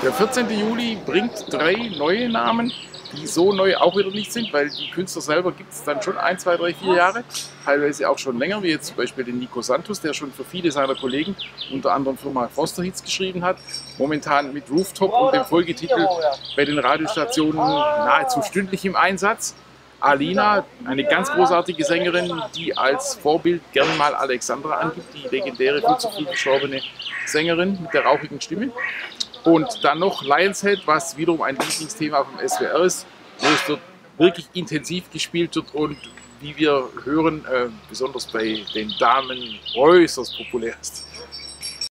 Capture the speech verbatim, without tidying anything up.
Der vierzehnte Juli bringt drei neue Namen, die so neu auch wieder nicht sind, weil die Künstler selber gibt es dann schon ein, zwei, drei, vier Jahre, teilweise auch schon länger, wie jetzt zum Beispiel den Nico Santos, der schon für viele seiner Kollegen, unter anderem Firma Foster Hits, geschrieben hat. Momentan mit Rooftop und dem Folgetitel bei den Radiostationen nahezu stündlich im Einsatz. Alina, eine ganz großartige Sängerin, die als Vorbild gerne mal Alexandra angibt, die legendäre, viel zu früh verstorbene Sängerin mit der rauchigen Stimme. Und dann noch Lionshead, was wiederum ein Lieblingsthema vom S W R ist, wo es dort wirklich intensiv gespielt wird und wie wir hören, äh, besonders bei den Damen äußerst populär ist.